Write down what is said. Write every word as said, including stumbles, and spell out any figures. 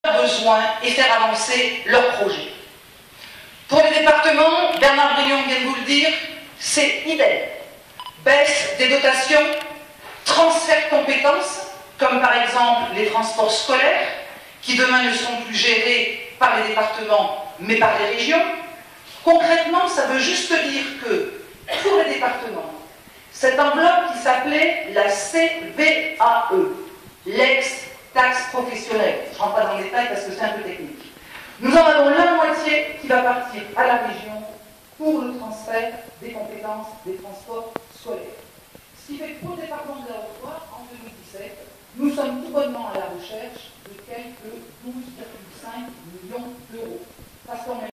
besoin et faire avancer leurs projets. Pour les départements, Bernard Brillon vient de vous le dire, c'est idem. Baisse des dotations, transfert de compétences, comme par exemple les transports scolaires, qui demain ne seront plus gérés par les départements, mais par les régions. Concrètement, ça veut juste dire que, pour les départements, cette enveloppe qui s'appelait la C V A E, l'ex-taxe professionnelle, je ne rentre pas dans le détail parce que c'est un peu technique, nous en avons la moitié qui va partir à la région pour le transfert des compétences des transports scolaires. Ce qui fait que pour le département de la Haute-Loire, en deux mille dix-sept, nous sommes tout bonnement à la recherche de quelques douze virgule cinq millions d'euros. Parce qu'on